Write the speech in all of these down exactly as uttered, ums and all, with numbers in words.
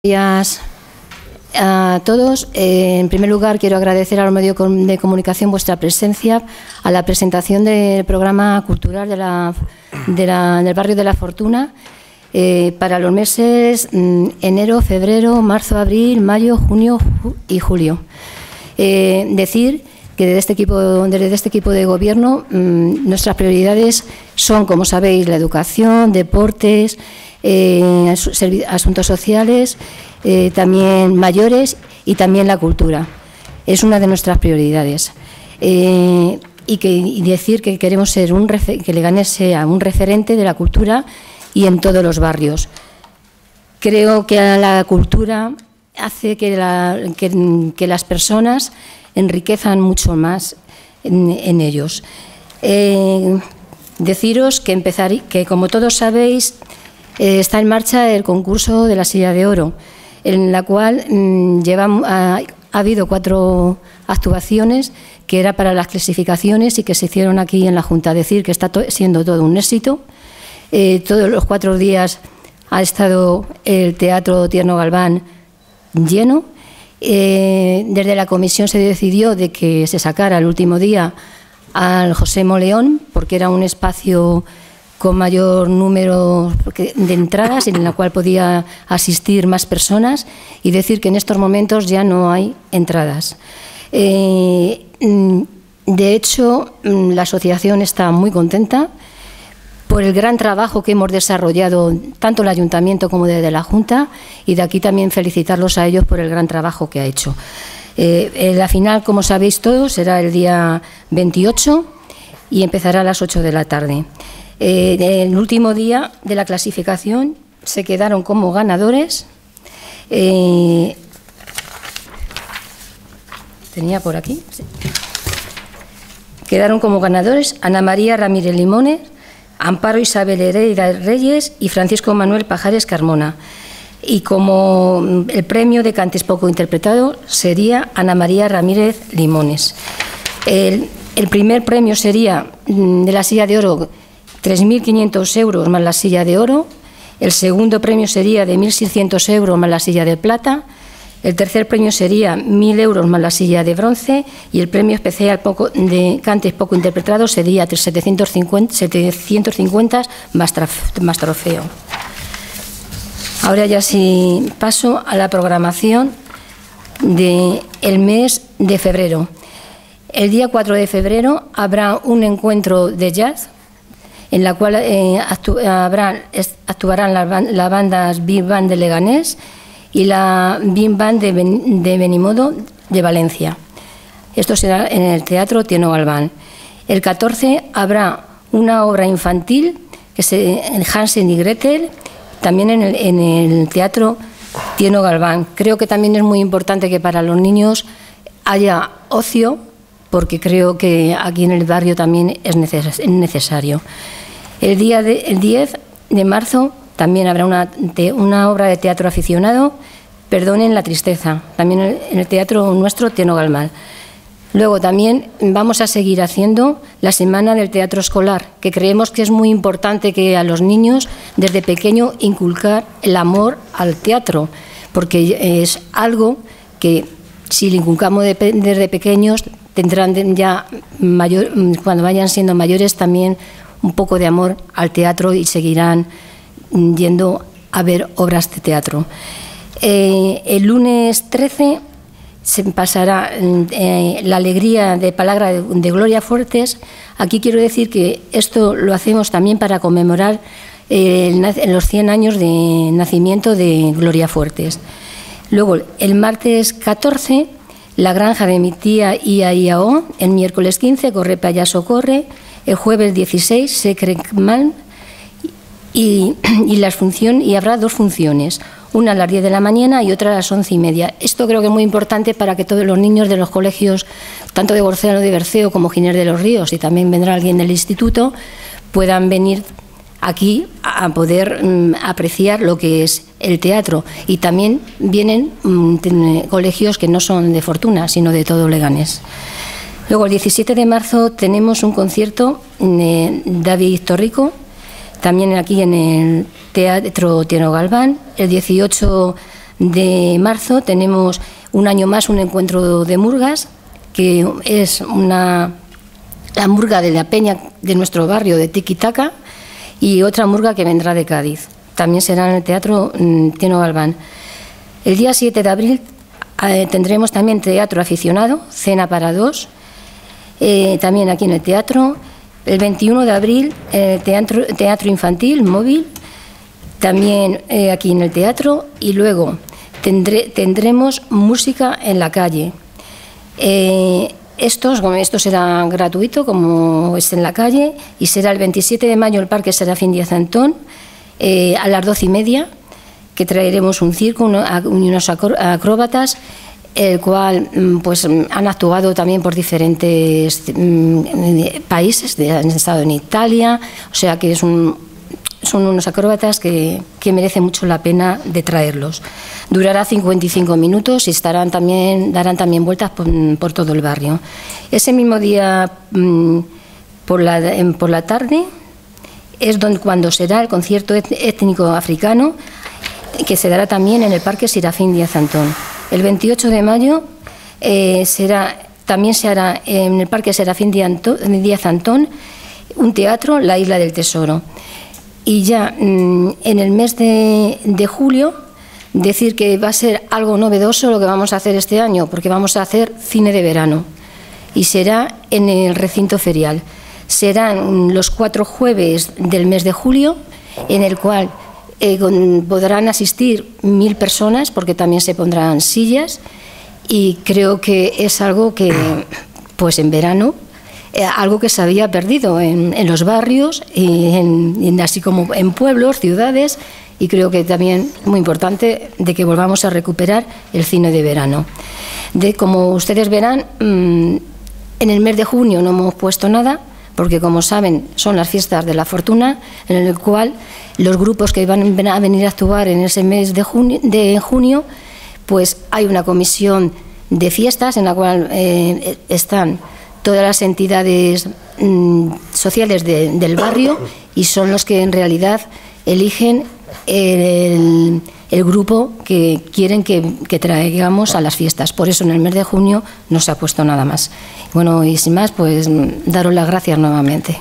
Buenos días a todos. Eh, en primer lugar, quiero agradecer a los medios de comunicación vuestra presencia a la presentación del programa cultural de la, de la, del barrio de La Fortuna eh, para los meses mm, enero, febrero, marzo, abril, mayo, junio ju y julio. Eh, decir que desde este equipo, desde este equipo de gobierno mmm, nuestras prioridades son, como sabéis, la educación, deportes, Eh, asuntos sociales, eh, también mayores y también la cultura. Es una de nuestras prioridades. Eh, y, que, y decir que queremos ser un que Leganés sea un referente de la cultura y en todos los barrios. Creo que la cultura hace que, la, que, que las personas enriquezan mucho más en, en ellos. Eh, deciros que, empezar, que, como todos sabéis, Eh, está en marcha el concurso de la Silla de Oro, en la cual mmm, llevamos, ha, ha habido cuatro actuaciones que era para las clasificaciones y que se hicieron aquí en la Junta. Decir que está to siendo todo un éxito. Eh, todos los cuatro días ha estado el Teatro Tierno Galván lleno. Eh, desde la comisión se decidió de que se sacara el último día al José Moleón, porque era un espacio con mayor número de entradas en la cual podía asistir más personas, y decir que en estos momentos ya no hay entradas. Eh, de hecho, la asociación está muy contenta por el gran trabajo que hemos desarrollado tanto el Ayuntamiento como desde la Junta, y de aquí también felicitarlos a ellos por el gran trabajo que ha hecho. Eh, la final, como sabéis todos, será el día veintiocho y empezará a las ocho de la tarde. Eh, el último día de la clasificación se quedaron como ganadores. Eh, tenía por aquí. Sí. Quedaron como ganadores Ana María Ramírez Limones, Amparo Isabel Heredia Reyes y Francisco Manuel Pajares Carmona. Y como el premio de Cantes Poco Interpretado sería Ana María Ramírez Limones. El, el primer premio sería de la Silla de Oro, tres mil quinientos euros más la Silla de Oro. El segundo premio sería de mil seiscientos euros más la Silla de Plata. El tercer premio sería mil euros más la Silla de Bronce. Y el premio especial poco, de Cantes Poco Interpretado sería setecientos cincuenta más, más trofeo. Ahora ya sí paso a la programación del mes de febrero. El día cuatro de febrero habrá un encuentro de jazz, en la cual eh, actu habrán, actuarán las, las bandas Big Band de Leganés y la Big Band de, ben de Benimodo de Valencia. Esto será en el Teatro Tierno Galván. El catorce habrá una obra infantil, que es Hansel y Gretel, también en el, en el Teatro Tierno Galván. Creo que también es muy importante que para los niños haya ocio, porque creo que aquí en el barrio también es necesario. El día de, el diez de marzo también habrá una, te, una obra de teatro aficionado, Perdonen la tristeza, también en el Teatro nuestro Tierno Galván. Luego también vamos a seguir haciendo la Semana del Teatro Escolar, que creemos que es muy importante que a los niños desde pequeño inculcar el amor al teatro, porque es algo que si le inculcamos de, desde pequeños tendrán ya mayor, cuando vayan siendo mayores también un poco de amor al teatro y seguirán yendo a ver obras de teatro. Eh, el lunes trece se pasará eh, la alegría de palabra de, de Gloria Fuertes. Aquí quiero decir que esto lo hacemos también para conmemorar eh, el, los cien años de nacimiento de Gloria Fuertes. Luego, el martes catorce, La granja de mi tía Ia Ia O. El miércoles quince, Corre Payaso Corre. El jueves dieciséis, Secret Man. Y, y, las función, y habrá dos funciones, una a las diez de la mañana y otra a las once y media. Esto creo que es muy importante para que todos los niños de los colegios, tanto de Borcelo de Berceo como Giner de los Ríos, y también vendrá alguien del instituto, puedan venir aquí a poder um, apreciar lo que es el teatro. Y también vienen um, colegios que no son de Fortuna, sino de todo Leganés. Luego, el diecisiete de marzo tenemos un concierto de David Torrico, también aquí en el Teatro Tierno Galván. El dieciocho de marzo tenemos un año más un encuentro de murgas, que es una, la murga de la peña de nuestro barrio de Tiquitaca y otra murga que vendrá de Cádiz. También será en el Teatro Tino Galván. El día siete de abril eh, tendremos también teatro aficionado, cena para dos, eh, también aquí en el teatro. El veintiuno de abril, eh, teatro, teatro infantil, móvil, también eh, aquí en el teatro. Y luego tendré, tendremos música en la calle. Eh, estos, esto será gratuito, como es en la calle, y será el veintisiete de mayo el Parque Serafín Díaz Antón, eh, a las doce y media, que traeremos un circo uno, unos acróbatas, el cual pues han actuado también por diferentes mm, países, de, han estado en Italia, o sea que es un, son unos acróbatas que, que merece mucho la pena de traerlos. Durará cincuenta y cinco minutos y estarán también, darán también vueltas por, por todo el barrio. Ese mismo día, mm, por, la, en, por la tarde, es donde, cuando será el concierto étnico africano, que se dará también en el Parque Serafín Díaz Antón. El veintiocho de mayo eh, será, también se hará en el Parque Serafín Díaz Antón un teatro, La Isla del Tesoro. Y ya mmm, en el mes de, de julio, decir que va a ser algo novedoso lo que vamos a hacer este año, porque vamos a hacer cine de verano y será en el recinto ferial. Serán los cuatro jueves del mes de julio, en el cual Eh, con, podrán asistir mil personas, porque también se pondrán sillas, y creo que es algo que, pues en verano, eh, algo que se había perdido en, en los barrios, y en, en, así como en pueblos, ciudades, y creo que también muy importante de que volvamos a recuperar el cine de verano. De, como ustedes verán, mmm, en el mes de junio no hemos puesto nada, porque como saben son las fiestas de la fortuna, en el cual los grupos que van a venir a actuar en ese mes de junio, de junio pues hay una comisión de fiestas en la cual eh, están todas las entidades mm, sociales de, del barrio, y son los que en realidad eligen el, el grupo que quieren que, que traigamos a las fiestas. Por eso en el mes de junio no se ha puesto nada más. Bueno, y sin más, pues daros las gracias nuevamente.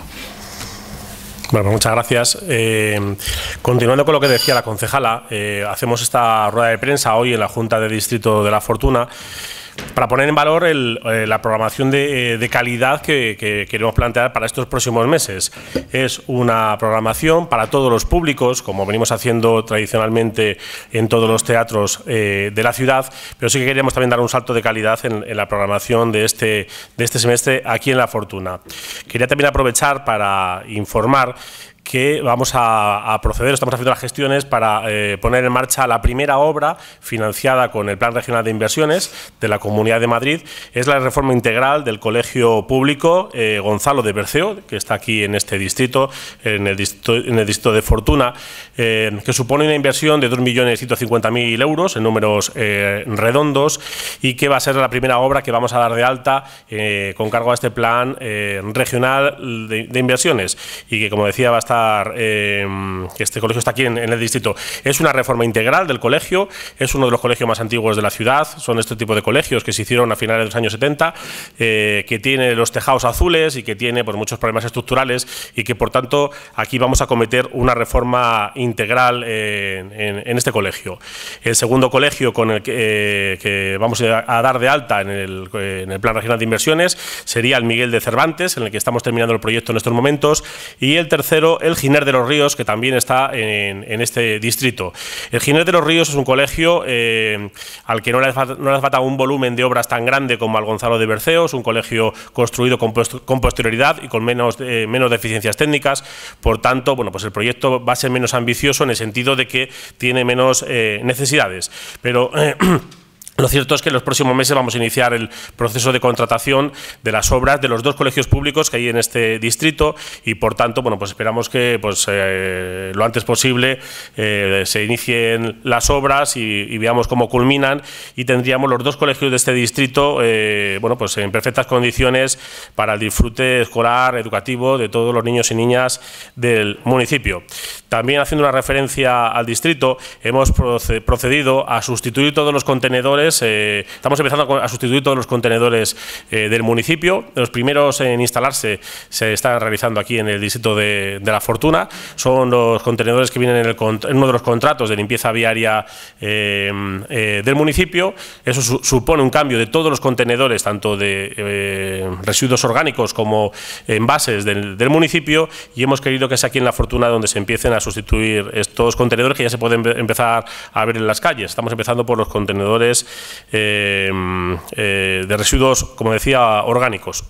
Bueno, pues muchas gracias. Eh, continuando con lo que decía la concejala, eh, hacemos esta rueda de prensa hoy en la Junta de Distrito de La Fortuna para poner en valor el, eh, la programación de, de calidad que, que queremos plantear para estos próximos meses. Es una programación para todos los públicos, como venimos haciendo tradicionalmente en todos los teatros eh, de la ciudad, pero sí que queremos también dar un salto de calidad en, en la programación de este, de este semestre aquí en La Fortuna. Quería también aprovechar para informar que vamos a, a proceder, estamos haciendo las gestiones para eh, poner en marcha la primera obra financiada con el Plan Regional de Inversiones de la Comunidad de Madrid. Es la reforma integral del Colegio Público eh, Gonzalo de Berceo, que está aquí en este distrito, en el distrito, en el distrito de Fortuna, eh, que supone una inversión de dos millones ciento cincuenta mil euros en números eh, redondos, y que va a ser la primera obra que vamos a dar de alta eh, con cargo a este Plan eh, Regional de, de Inversiones, y que, como decía, va a estar Eh, que este colegio está aquí en, en el distrito. Es una reforma integral del colegio, es uno de los colegios más antiguos de la ciudad, son este tipo de colegios que se hicieron a finales de los años setenta, eh, que tiene los tejados azules y que tiene pues, muchos problemas estructurales, y que por tanto aquí vamos a cometer una reforma integral eh, en, en este colegio. El segundo colegio con el que, eh, que vamos a, a dar de alta en el, en el Plan Regional de Inversiones sería el Miguel de Cervantes, en el que estamos terminando el proyecto en estos momentos, y el tercero, el Giner de los Ríos, que también está en, en este distrito. El Giner de los Ríos es un colegio eh, al que no le, hace, no le hace falta un volumen de obras tan grande como al Gonzalo de Berceo. Es un colegio construido con, con posterioridad y con menos, eh, menos deficiencias técnicas. Por tanto, bueno, pues el proyecto va a ser menos ambicioso en el sentido de que tiene menos eh, necesidades. Pero... Eh, Lo cierto es que en los próximos meses vamos a iniciar el proceso de contratación de las obras de los dos colegios públicos que hay en este distrito y, por tanto, bueno, pues esperamos que pues, eh, lo antes posible eh, se inicien las obras y, y veamos cómo culminan y tendríamos los dos colegios de este distrito eh, bueno, pues en perfectas condiciones para el disfrute escolar, educativo de todos los niños y niñas del municipio. También, haciendo una referencia al distrito, hemos procedido a sustituir todos los contenedores. Eh, estamos empezando a sustituir todos los contenedores eh, del municipio. Los primeros en instalarse se están realizando aquí en el distrito de, de La Fortuna. Son los contenedores que vienen en, el, en uno de los contratos de limpieza viaria eh, eh, del municipio. Eso su, supone un cambio de todos los contenedores, tanto de eh, residuos orgánicos como envases del, del municipio, y hemos querido que sea aquí en La Fortuna donde se empiecen a sustituir estos contenedores que ya se pueden empezar a ver en las calles. Estamos empezando por los contenedores eh, eh, de residuos, como decía, orgánicos.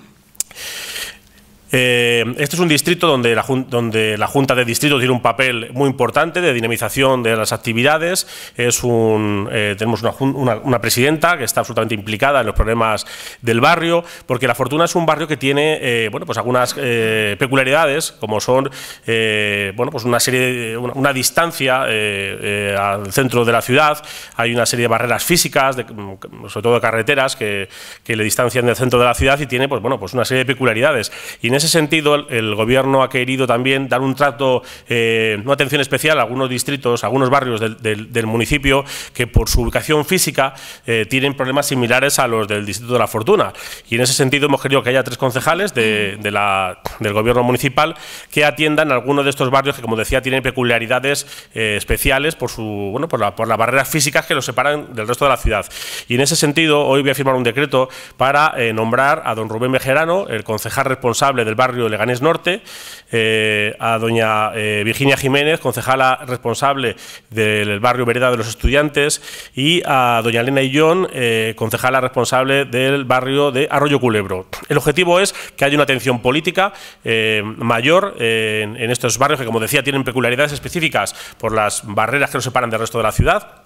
Eh, este es un distrito donde la, donde la Junta de Distrito tiene un papel muy importante de dinamización de las actividades. Es un, eh, tenemos una, una, una presidenta que está absolutamente implicada en los problemas del barrio, porque La Fortuna es un barrio que tiene eh, bueno, pues algunas eh, peculiaridades, como son eh, bueno, pues una serie de, una, una distancia eh, eh, al centro de la ciudad. Hay una serie de barreras físicas, de, sobre todo de carreteras, que, que le distancian del centro de la ciudad, y tiene pues, bueno, pues una serie de peculiaridades. Y en En ese sentido, el, el Gobierno ha querido también dar un trato, eh, una atención especial a algunos distritos, a algunos barrios del, del, del municipio que, por su ubicación física, eh, tienen problemas similares a los del distrito de La Fortuna. Y en ese sentido hemos querido que haya tres concejales de, de la, del Gobierno municipal que atiendan algunos de estos barrios que, como decía, tienen peculiaridades eh, especiales por, su, bueno, por, la, por las barreras físicas que los separan del resto de la ciudad. Y en ese sentido, hoy voy a firmar un decreto para eh, nombrar a don Rubén Bejerano, el concejal responsable del barrio Leganés Norte, eh, a doña eh, Virginia Jiménez, concejala responsable del barrio Vereda de los Estudiantes, y a doña Elena Illón, eh, concejala responsable del barrio de Arroyo Culebro. El objetivo es que haya una atención política eh, mayor eh, en, en estos barrios que, como decía, tienen peculiaridades específicas por las barreras que los separan del resto de la ciudad.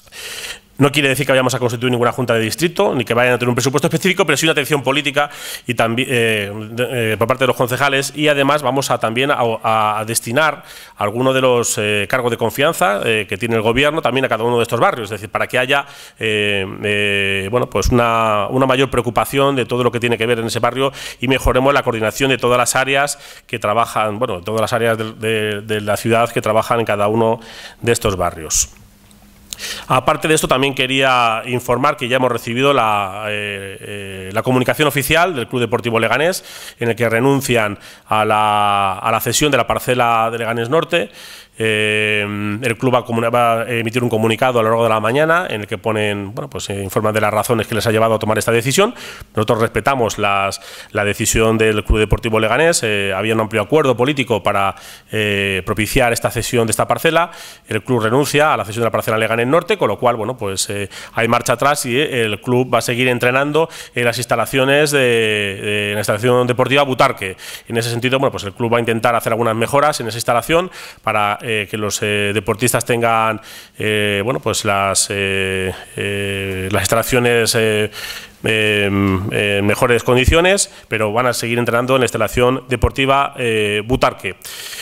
No quiere decir que vayamos a constituir ninguna junta de distrito, ni que vayan a tener un presupuesto específico, pero sí una atención política y también eh, de, eh, por parte de los concejales, y además vamos a también a, a, a destinar algunos de los eh, cargos de confianza eh, que tiene el Gobierno también a cada uno de estos barrios, es decir, para que haya eh, eh, bueno, pues una, una mayor preocupación de todo lo que tiene que ver en ese barrio y mejoremos la coordinación de todas las áreas que trabajan, bueno, todas las áreas de, de, de la ciudad que trabajan en cada uno de estos barrios. Aparte de esto, también quería informar que ya hemos recibido la, eh, eh, la comunicación oficial del Club Deportivo Leganés, en el que renuncian a la, a la cesión de la parcela de Leganés Norte. Eh, el club va a, va a emitir un comunicado a lo largo de la mañana en el que ponen, bueno, pues eh, informan de las razones que les ha llevado a tomar esta decisión. Nosotros respetamos las, la decisión del Club Deportivo Leganés. Eh, había un amplio acuerdo político para eh, propiciar esta cesión de esta parcela. El club renuncia a la cesión de la parcela Leganés Norte, con lo cual, bueno, pues eh, hay marcha atrás y eh, el club va a seguir entrenando en las instalaciones de, de la instalación deportiva Butarque. En ese sentido, bueno, pues el club va a intentar hacer algunas mejoras en esa instalación para Eh, que los eh, deportistas tengan eh, bueno, pues las, eh, eh, las instalaciones eh, eh, en mejores condiciones, pero van a seguir entrenando en la instalación deportiva eh, Butarque.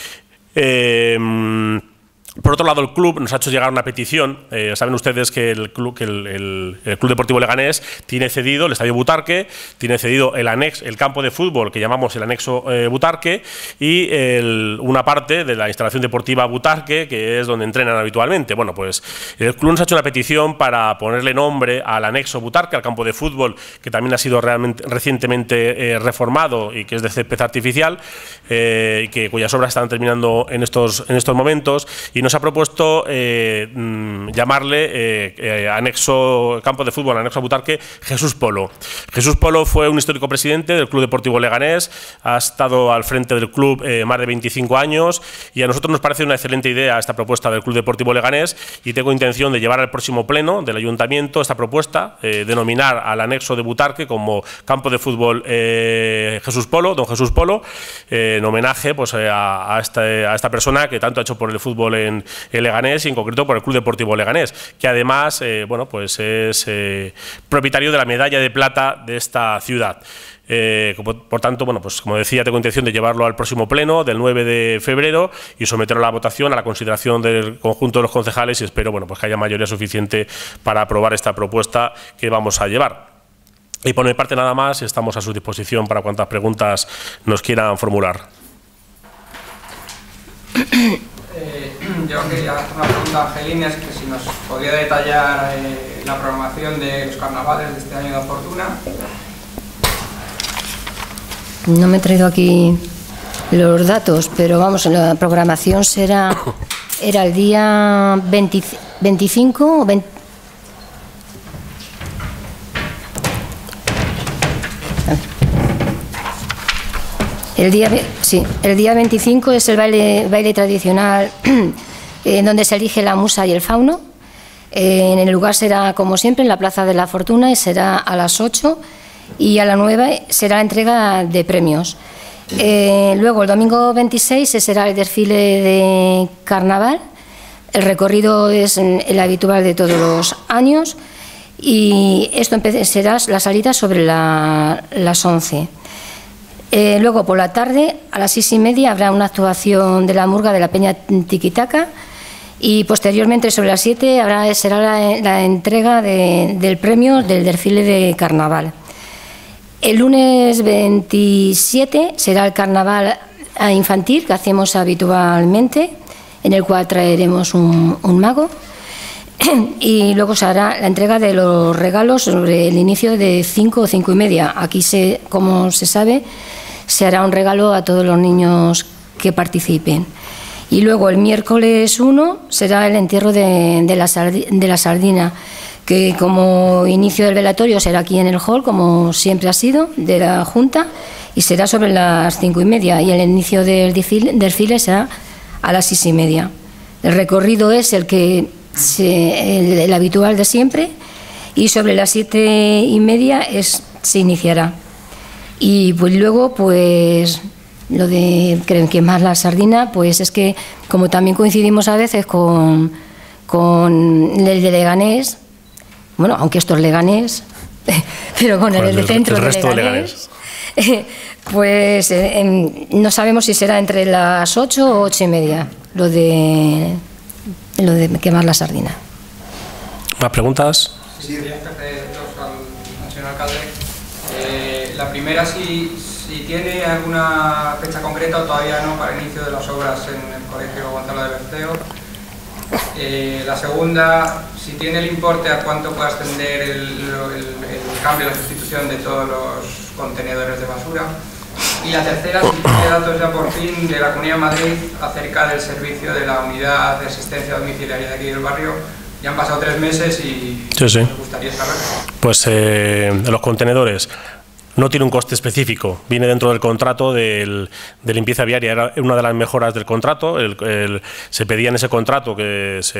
Eh, Por otro lado, el club nos ha hecho llegar una petición. Eh, saben ustedes que, el club, que el, el, el Club Deportivo Leganés tiene cedido el Estadio Butarque, tiene cedido el anexo, el campo de fútbol que llamamos el anexo eh, Butarque, y el, una parte de la instalación deportiva Butarque, que es donde entrenan habitualmente. Bueno, pues el club nos ha hecho una petición para ponerle nombre al anexo Butarque, al campo de fútbol, que también ha sido realmente, recientemente eh, reformado y que es de césped artificial, eh, y que, cuyas obras están terminando en estos, en estos momentos, y nos ha propuesto eh, llamarle eh, eh, anexo campo de fútbol, anexo a Butarque, Jesús Polo. Jesús Polo fue un histórico presidente del Club Deportivo Leganés, ha estado al frente del club eh, más de veinticinco años, y a nosotros nos parece una excelente idea esta propuesta del Club Deportivo Leganés, y tengo intención de llevar al próximo pleno del Ayuntamiento esta propuesta, eh, denominar al anexo de Butarque como campo de fútbol eh, Jesús Polo, don Jesús Polo, eh, en homenaje pues, a, a, esta, a esta persona que tanto ha hecho por el fútbol en en, en Leganés y en concreto por el Club Deportivo Leganés, que además eh, bueno, pues es eh, propietario de la medalla de plata de esta ciudad. Eh, por tanto, bueno, pues como decía, tengo intención de llevarlo al próximo pleno del nueve de febrero y someterlo a la votación, a la consideración del conjunto de los concejales, y espero, bueno, pues que haya mayoría suficiente para aprobar esta propuesta que vamos a llevar. Y por mi parte nada más, estamos a su disposición para cuantas preguntas nos quieran formular. Eh, yo quería hacer una pregunta a Angelines, que si nos podía detallar eh, la programación de los carnavales de este año de Fortuna. No me he traído aquí los datos, pero vamos, la programación será era el día veinte, veinticinco o veinte. El día, sí, el día veinticinco es el baile, baile tradicional en donde se elige la musa y el fauno. Eh, en el lugar será, como siempre, en la Plaza de la Fortuna, y será a las ocho. Y a la nueve será la entrega de premios. Eh, luego, el domingo veintiséis será el desfile de carnaval. El recorrido es el habitual de todos los años y esto será la salida sobre la, las once. Eh, luego, por la tarde, a las seis y media, habrá una actuación de la murga de la Peña Tiquitaca y posteriormente, sobre las siete, habrá, será la, la entrega de, del premio del desfile de carnaval. El lunes veintisiete será el carnaval infantil que hacemos habitualmente, en el cual traeremos un, un mago, y luego se hará la entrega de los regalos sobre el inicio de cinco o cinco y media. Aquí, se, como se sabe, se hará un regalo a todos los niños que participen. Y luego el miércoles uno será el entierro de, de, la, de la sardina, que como inicio del velatorio será aquí en el hall, como siempre ha sido, de la Junta, y será sobre las cinco y media, y el inicio del desfile será a las seis y media. El recorrido es el que se, el, el habitual de siempre, y sobre las siete y media es, se iniciará. Y pues luego, pues lo de quemar la sardina, pues es que como también coincidimos a veces con, con el de Leganés, bueno, aunque esto es Leganés, pero con el, el de centro el de resto Leganés, de Leganés. Pues eh, eh, no sabemos si será entre las ocho o ocho y media lo de, lo de quemar la sardina. ¿Más preguntas? Sí, quería hacerle dos al señor alcalde. Eh, la primera, si, si tiene alguna fecha concreta o todavía no para el inicio de las obras en el Colegio Gonzalo de Berceo. Eh, la segunda, si tiene el importe a cuánto puede ascender el, el, el cambio, la sustitución de todos los contenedores de basura. Y la tercera, si tiene datos ya por fin de la Comunidad de Madrid acerca del servicio de la unidad de asistencia domiciliaria de aquí del barrio. Ya han pasado tres meses y sí, sí. me gustaría saber. Pues eh, de los contenedores no tiene un coste específico, viene dentro del contrato del, de limpieza viaria, era una de las mejoras del contrato, el, el, se pedía en ese contrato que se,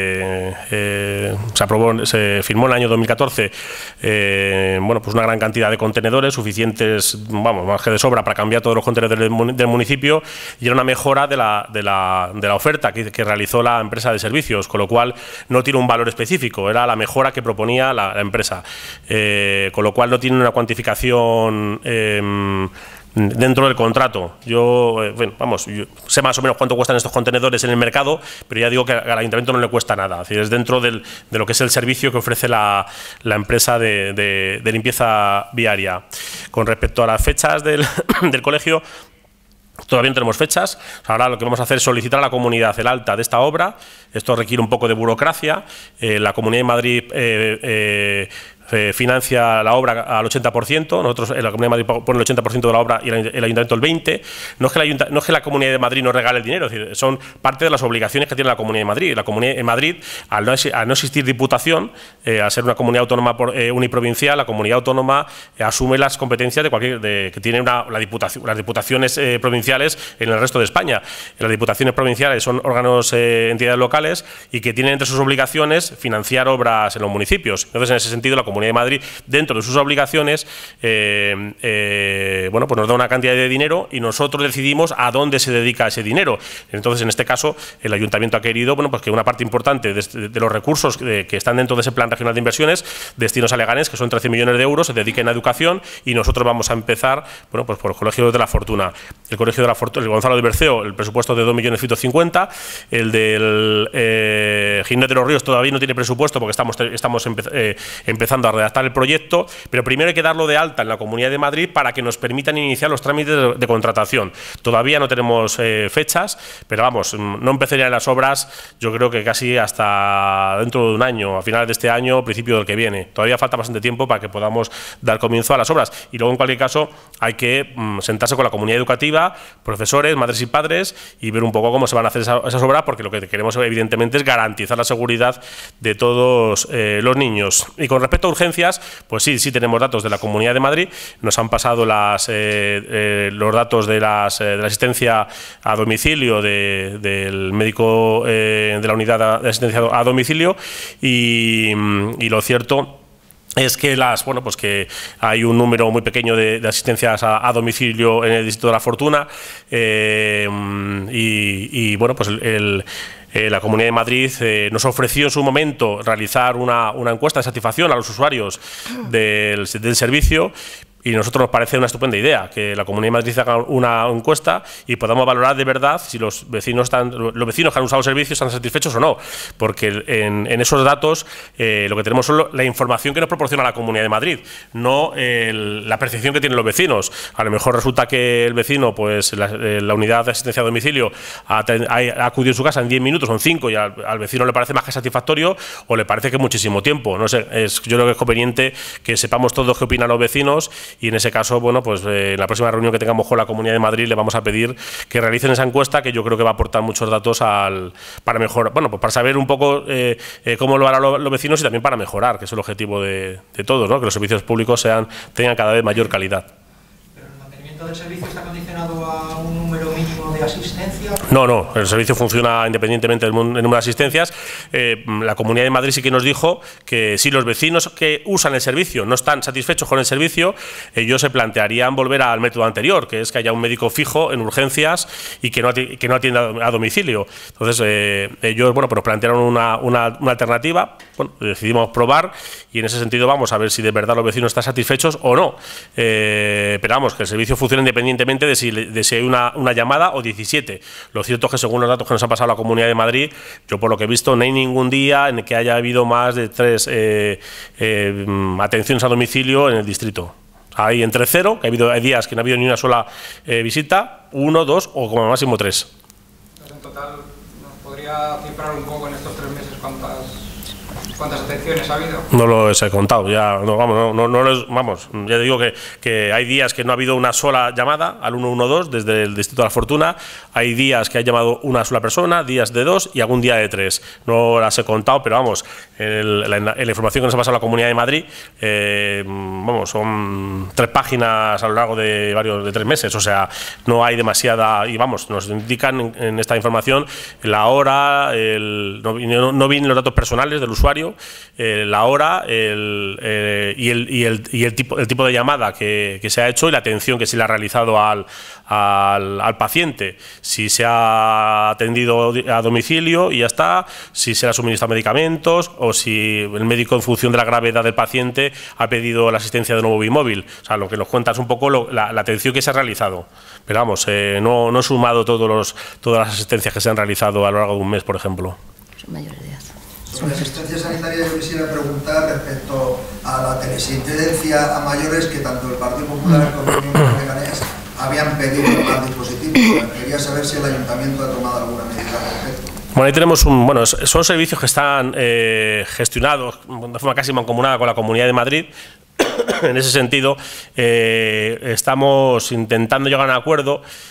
eh, se aprobó, se firmó en el año dos mil catorce, eh, bueno, pues una gran cantidad de contenedores suficientes, vamos, más que de sobra para cambiar todos los contenedores del, del municipio, y era una mejora de la, de la, de la oferta que, que realizó la empresa de servicios, con lo cual no tiene un valor específico, era la mejora que proponía la, la empresa, eh, con lo cual no tiene una cuantificación Eh, dentro del contrato. Yo, eh, bueno, vamos, yo sé más o menos cuánto cuestan estos contenedores en el mercado, pero ya digo que al ayuntamiento no le cuesta nada. Es decir, es dentro del, de lo que es el servicio que ofrece la, la empresa de, de, de limpieza viaria. Con respecto a las fechas del, del colegio, todavía no tenemos fechas. Ahora lo que vamos a hacer es solicitar a la comunidad el alta de esta obra. Esto requiere un poco de burocracia. Eh, la Comunidad de Madrid eh, eh, eh, financia la obra al ochenta por ciento, nosotros en la Comunidad de Madrid pone el ochenta por ciento de la obra y el Ayuntamiento el veinte por ciento. No es, que la, no es que la Comunidad de Madrid nos regale el dinero, es decir, son parte de las obligaciones que tiene la Comunidad de Madrid. La Comunidad de Madrid, al no, al no existir diputación, eh, al ser una comunidad autónoma por, eh, uniprovincial, la comunidad autónoma eh, asume las competencias de cualquier de, que tiene una, la diputación, las diputaciones eh, provinciales en el resto de España. Las diputaciones provinciales son órganos, eh, entidades locales y que tienen entre sus obligaciones financiar obras en los municipios. Entonces, en ese sentido, la Comunidad Comunidad de Madrid, dentro de sus obligaciones, eh, eh, bueno, pues nos da una cantidad de dinero y nosotros decidimos a dónde se dedica ese dinero. Entonces, en este caso, el Ayuntamiento ha querido, bueno, pues que una parte importante de, de los recursos que, que están dentro de ese Plan Regional de Inversiones, destinos a Leganés, que son trece millones de euros, se dediquen a educación, y nosotros vamos a empezar, bueno, pues por el Colegio de la Fortuna. El Colegio de la Fortuna, el Gonzalo de Berceo, el presupuesto de dos millones ciento cincuenta, el del eh, Ginés de los Ríos todavía no tiene presupuesto porque estamos, estamos empe eh, empezando a redactar el proyecto, pero primero hay que darlo de alta en la Comunidad de Madrid para que nos permitan iniciar los trámites de, de contratación. Todavía no tenemos eh, fechas, pero vamos, no empezarían las obras, yo creo que casi hasta dentro de un año, a finales de este año, principio del que viene. Todavía falta bastante tiempo para que podamos dar comienzo a las obras, y luego en cualquier caso hay que mm, sentarse con la comunidad educativa, profesores, madres y padres, y ver un poco cómo se van a hacer esa, esas obras, porque lo que queremos evidentemente es garantizar la seguridad de todos eh, los niños. Y con respecto a urgencias, pues sí, sí tenemos datos de la Comunidad de Madrid, nos han pasado las, eh, eh, los datos de, las, eh, de la asistencia a domicilio de, del médico eh, de la unidad de asistencia a domicilio, y, y lo cierto es que las bueno pues que hay un número muy pequeño de, de asistencias a, a domicilio en el Distrito de la Fortuna, eh, y, y bueno pues el, el Eh, la Comunidad de Madrid eh, nos ofreció en su momento realizar una, una encuesta de satisfacción a los usuarios del, del servicio, y a nosotros nos parece una estupenda idea que la Comunidad de Madrid haga una encuesta y podamos valorar de verdad si los vecinos están, los vecinos que han usado el servicio están satisfechos o no, porque en, en esos datos eh, lo que tenemos son la información que nos proporciona la Comunidad de Madrid, no el, la percepción que tienen los vecinos. A lo mejor resulta que el vecino, pues la, la unidad de asistencia a domicilio ha, ha acudido a su casa en diez minutos o en cinco, y al, al vecino le parece más que satisfactorio, o le parece que es muchísimo tiempo. No sé, es, yo creo que es conveniente que sepamos todos qué opinan los vecinos, y en ese caso, bueno, pues eh, en la próxima reunión que tengamos con la Comunidad de Madrid le vamos a pedir que realicen esa encuesta, que yo creo que va a aportar muchos datos al, para mejorar, bueno, pues para saber un poco eh, eh, cómo lo harán los, los vecinos, y también para mejorar, que es el objetivo de, de todos, ¿no? Que los servicios públicos sean, tengan cada vez mayor calidad. ¿Pero el mantenimiento del servicio está condicionado a un número mínimo de asistencia? No, no, el servicio funciona independientemente del número de asistencias. Eh, la Comunidad de Madrid sí que nos dijo que si los vecinos que usan el servicio no están satisfechos con el servicio, ellos se plantearían volver al método anterior, que es que haya un médico fijo en urgencias y que no, que no atienda a domicilio. Entonces, eh, ellos bueno, pues plantearon una, una, una alternativa, bueno, decidimos probar, y en ese sentido vamos a ver si de verdad los vecinos están satisfechos o no. Eh, pero vamos, que el servicio funciona independientemente de si, de si hay una, una llamada o diecisiete. Lo cierto es que según los datos que nos ha pasado la Comunidad de Madrid, yo por lo que he visto no hay ningún día en el que haya habido más de tres eh, eh, atenciones a domicilio en el distrito. Hay entre cero, que ha habido, hay días que no ha habido ni una sola eh, visita, uno, dos o como máximo tres. Entonces, en total, ¿nos podría cifrar un poco en estos tres meses cuántas, cuántas atenciones ha habido? No lo he contado, ya, no, vamos, no, no, no les, vamos, ya digo que, que hay días que no ha habido una sola llamada al uno uno dos desde el Distrito de la Fortuna, hay días que ha llamado una sola persona, días de dos y algún día de tres. No las he contado, pero vamos, el, la, la información que nos ha pasado la Comunidad de Madrid, eh, vamos, son tres páginas a lo largo de varios de tres meses, o sea, no hay demasiada, y vamos, nos indican en, en esta información la hora, el, no, no, no vienen los datos personales del usuario, eh, la hora el, eh, y, el, y, el, y el, tipo, el tipo de llamada que, que se ha hecho y la atención que se le ha realizado al, al, al paciente, si se ha atendido a domicilio y ya está, si se le ha suministrado medicamentos o si el médico, en función de la gravedad del paciente, ha pedido la asistencia de nuevo bimóvil. O sea, lo que nos cuenta es un poco lo, la, la atención que se ha realizado. Pero vamos, eh, no, no he sumado todos los, todas las asistencias que se han realizado a lo largo de un mes, por ejemplo. Son mayores de edad. Sobre asistencia sanitaria, yo quisiera preguntar respecto a la teleasistencia a mayores que tanto el Partido Popular como el Unión de Leganés habían pedido al dispositivo. Quería saber si el Ayuntamiento ha tomado alguna medida al respecto. Bueno, ahí tenemos un, bueno, son servicios que están eh, gestionados de forma casi mancomunada con la Comunidad de Madrid. En ese sentido, eh, estamos intentando llegar a un acuerdo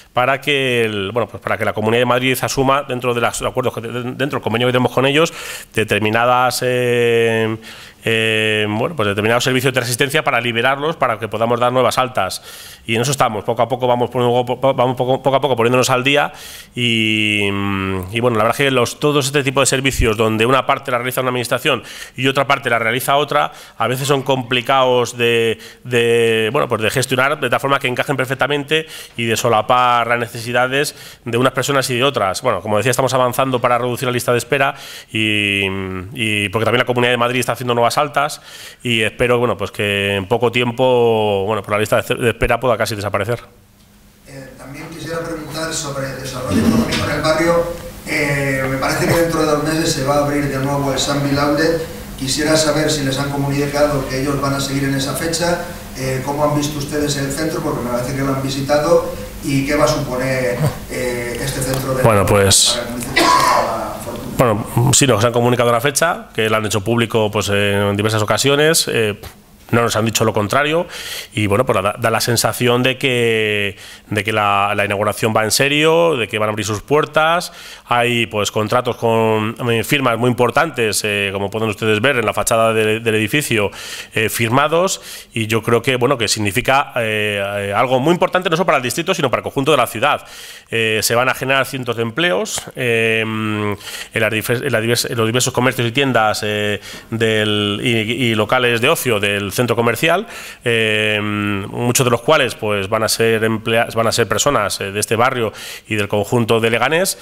para que el, bueno, pues para que la Comunidad de Madrid asuma dentro de los acuerdos, que, dentro del convenio que tenemos con ellos, determinadas eh, eh, bueno, pues determinados servicios de asistencia para liberarlos, para que podamos dar nuevas altas. Y en eso estamos, poco a poco vamos, vamos poco, poco a poco poniéndonos al día y, y bueno, la verdad es que los, todos este tipo de servicios donde una parte la realiza una administración y otra parte la realiza otra, a veces son complicados de, de, bueno, pues de gestionar de tal forma que encajen perfectamente y de solapar las necesidades de unas personas y de otras. Bueno, como decía, estamos avanzando para reducir la lista de espera y, y porque también la Comunidad de Madrid está haciendo nuevas altas y espero, bueno, pues que en poco tiempo, bueno, pues la lista de espera pueda casi desaparecer. Eh, también quisiera preguntar sobre el desarrollo económico en el barrio. Eh, me parece que dentro de dos meses se va a abrir de nuevo el Sambil Outlet. Quisiera saber si les han comunicado que ellos van a seguir en esa fecha, eh, cómo han visto ustedes el centro, porque me parece que lo han visitado, y qué va a suponer eh, este centro de bueno, pues, para el municipio de la Fortuna. Bueno, sí, nos han comunicado la fecha, que la han hecho público pues, en diversas ocasiones. Eh, No nos han dicho lo contrario y bueno, pues da, da la sensación de que, de que la, la inauguración va en serio, de que van a abrir sus puertas. Hay pues contratos con eh, firmas muy importantes, eh, como pueden ustedes ver en la fachada de, del edificio, eh, firmados, y yo creo que bueno que significa eh, algo muy importante no solo para el distrito sino para el conjunto de la ciudad. Eh, se van a generar cientos de empleos eh, en, las divers, en, las divers, en los diversos comercios y tiendas eh, del, y, y locales de ocio del centro comercial, eh, muchos de los cuales pues van a ser empleados, van a ser personas eh, de este barrio y del conjunto de Leganés.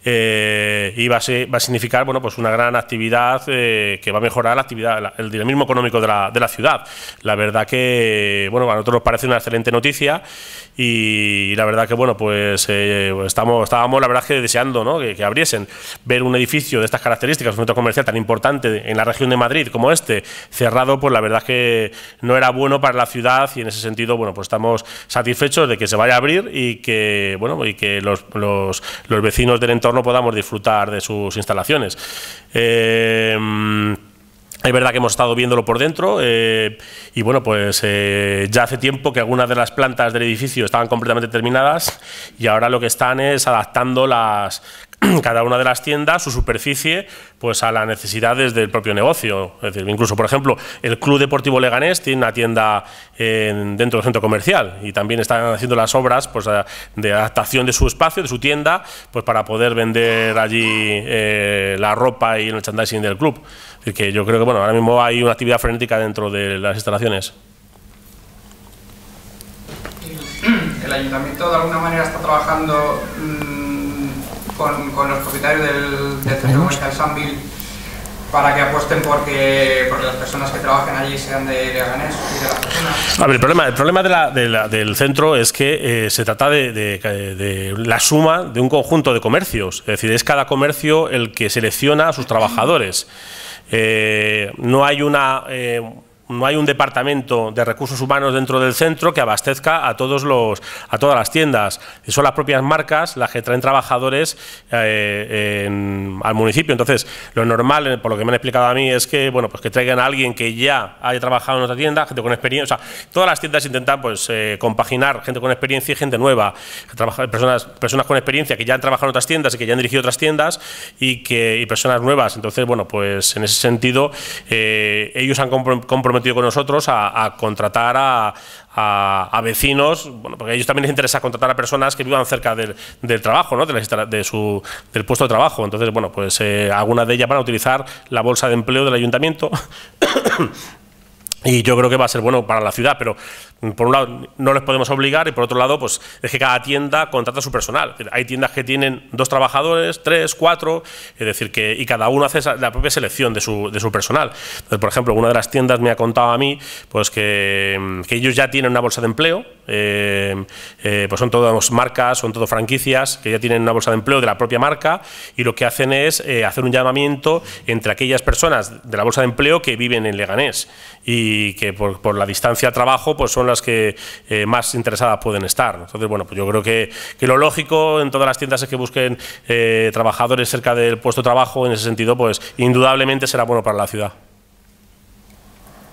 Eh, y va a, ser, va a significar bueno, pues una gran actividad eh, que va a mejorar la actividad, la, el dinamismo económico de la, de la ciudad. La verdad que bueno, a nosotros nos parece una excelente noticia y, y la verdad que bueno, pues eh, estamos, estábamos la verdad que deseando, ¿no? que, que abriesen. Ver un edificio de estas características, un centro comercial tan importante en la región de Madrid como este, cerrado, pues la verdad que no era bueno para la ciudad y en ese sentido bueno, pues estamos satisfechos de que se vaya a abrir y que, bueno, y que los, los, los vecinos del entorno podamos disfrutar de sus instalaciones. Eh, Es verdad que hemos estado viéndolo por dentro eh, y bueno, pues eh, ya hace tiempo que algunas de las plantas del edificio estaban completamente terminadas y ahora lo que están es adaptando las cada una de las tiendas, su superficie, pues a las necesidades del propio negocio. Es decir, incluso, por ejemplo, el Club Deportivo Leganés tiene una tienda eh, dentro del centro comercial y también están haciendo las obras pues, de adaptación de su espacio, de su tienda, pues para poder vender allí eh, la ropa y el merchandising del club. Es decir, que yo creo que bueno, ahora mismo hay una actividad frenética dentro de las instalaciones. ¿El ayuntamiento de alguna manera está trabajando mmm, Con, con los propietarios del, del centro comercial Sambil para que apuesten porque, porque las personas que trabajen allí sean de Leganés y de la Fortuna? A ver, el problema, el problema de la, de la, del centro es que eh, se trata de, de, de la suma de un conjunto de comercios, es decir, es cada comercio el que selecciona a sus trabajadores. Eh, no hay una... Eh, No hay un departamento de recursos humanos dentro del centro que abastezca a todos los, a todas las tiendas. Son las propias marcas las que traen trabajadores eh, en, al municipio. Entonces, lo normal, por lo que me han explicado a mí, es que bueno, pues que traigan a alguien que ya haya trabajado en otra tienda, gente con experiencia. O sea, todas las tiendas intentan pues eh, compaginar gente con experiencia y gente nueva, personas, personas con experiencia que ya han trabajado en otras tiendas y que ya han dirigido otras tiendas y que y personas nuevas. Entonces, bueno, pues en ese sentido eh, ellos han comprometido con nosotros a, a contratar a, a, a vecinos, bueno, porque a ellos también les interesa contratar a personas que vivan cerca del, del trabajo, ¿no? de, la, de su, del puesto de trabajo. Entonces, bueno, pues eh, algunas de ellas van a utilizar la bolsa de empleo del ayuntamiento. Y yo creo que va a ser bueno para la ciudad, pero por un lado no les podemos obligar y por otro lado pues es que cada tienda contrata a su personal. Hay tiendas que tienen dos trabajadores, tres, cuatro, es decir, que y cada uno hace la propia selección de su, de su personal. Entonces, por ejemplo, una de las tiendas me ha contado a mí pues que, que ellos ya tienen una bolsa de empleo, eh, eh, pues son todas marcas, son todo franquicias, que ya tienen una bolsa de empleo de la propia marca y lo que hacen es eh, hacer un llamamiento entre aquellas personas de la bolsa de empleo que viven en Leganés y que por, por la distancia al trabajo pues son las que eh, más interesadas pueden estar. Entonces, bueno, pues yo creo que, que lo lógico en todas las tiendas es que busquen eh, trabajadores cerca del puesto de trabajo. En ese sentido, pues indudablemente será bueno para la ciudad.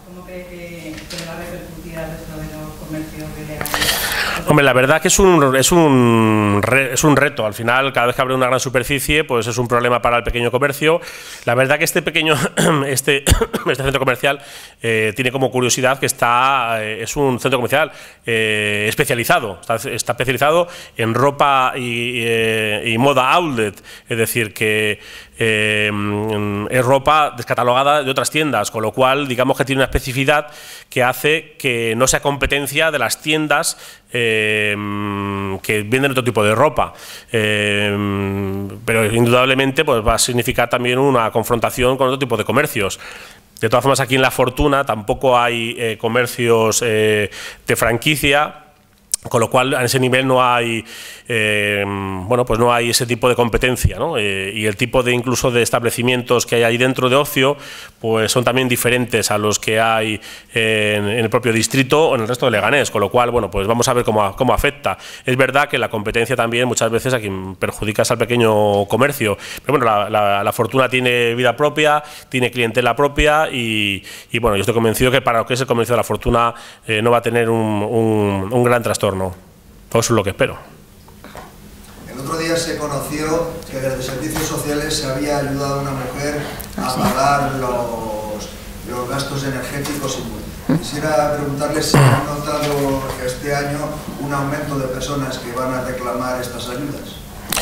¿Cómo cree que, que va a repercutir al resto de los comercios ilegales? Hombre, la verdad que es un, es, un re, es un reto. Al final, cada vez que abre una gran superficie, pues es un problema para el pequeño comercio. La verdad que este pequeño, este, este centro comercial eh, tiene como curiosidad que está, eh, es un centro comercial eh, especializado. Está, está especializado en ropa y, eh, y moda outlet. Es decir, que eh, es ropa descatalogada de otras tiendas, con lo cual, digamos que tiene una especificidad que hace que no sea competencia de las tiendas Eh, que venden otro tipo de ropa, eh, pero indudablemente pues, va a significar también una confrontación con otro tipo de comercios. De todas formas, aquí en La Fortuna tampoco hay eh, comercios eh, de franquicia, con lo cual a ese nivel no hay eh, bueno pues no hay ese tipo de competencia, ¿no? Eh, y el tipo de incluso de establecimientos que hay ahí dentro de ocio pues son también diferentes a los que hay en, en el propio distrito o en el resto de Leganés, con lo cual bueno pues vamos a ver cómo, cómo afecta. Es verdad que la competencia también muchas veces a quien perjudica es al pequeño comercio, pero bueno, la, la, la Fortuna tiene vida propia, tiene clientela propia y, y bueno, yo estoy convencido que para lo que es el comercio de La Fortuna eh, no va a tener un, un, un gran trastorno. Eso es lo que espero. El otro día se conoció que desde Servicios Sociales se había ayudado a una mujer a pagar los, los gastos energéticos y muy. Quisiera preguntarle si han notado este año un aumento de personas que van a reclamar estas ayudas.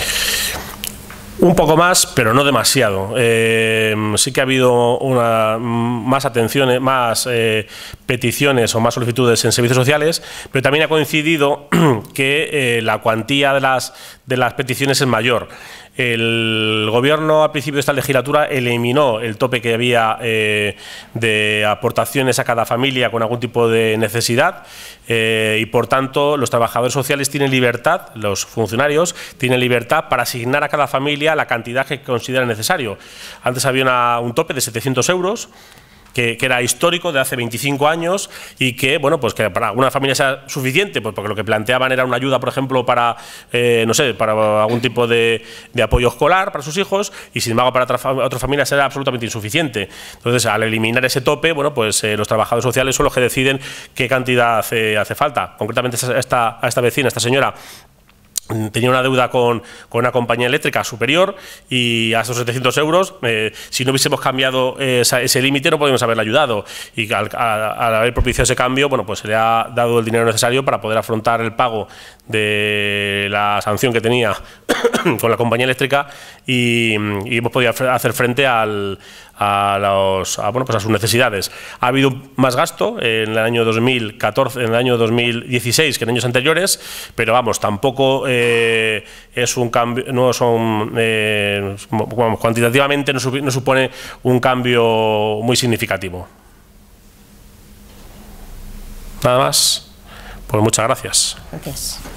Un poco más, pero no demasiado. Eh, sí que ha habido una, más atenciones, más eh, peticiones o más solicitudes en servicios sociales, pero también ha coincidido que eh, la cuantía de las, de las peticiones es mayor. El Gobierno, al principio de esta legislatura, eliminó el tope que había eh, de aportaciones a cada familia con algún tipo de necesidad eh, y, por tanto, los trabajadores sociales tienen libertad, los funcionarios tienen libertad para asignar a cada familia la cantidad que consideren necesario. Antes había una, un tope de setecientos euros. Que, que era histórico de hace veinticinco años y que, bueno, pues que para alguna familia sea suficiente, pues porque lo que planteaban era una ayuda, por ejemplo, para, eh, no sé, para algún tipo de, de apoyo escolar para sus hijos y, sin embargo, para otras otra familias era absolutamente insuficiente. Entonces, al eliminar ese tope, bueno, pues eh, los trabajadores sociales son los que deciden qué cantidad hace, hace falta. Concretamente, esta, a esta vecina, esta señora, tenía una deuda con, con una compañía eléctrica superior y a esos setecientos euros, eh, si no hubiésemos cambiado esa, ese límite, no podríamos haberle ayudado. Y al, al haber propiciado ese cambio, bueno, pues se le ha dado el dinero necesario para poder afrontar el pago de la sanción que tenía con la compañía eléctrica y, y hemos podido hacer frente al, a, los, a, bueno, pues a sus necesidades. Ha habido más gasto en el año dos mil catorce, en el año dos mil dieciséis que en años anteriores, pero vamos, tampoco eh, es un cambio, no son eh, cuantitativamente no, no supone un cambio muy significativo. Nada más. Pues muchas gracias. Gracias.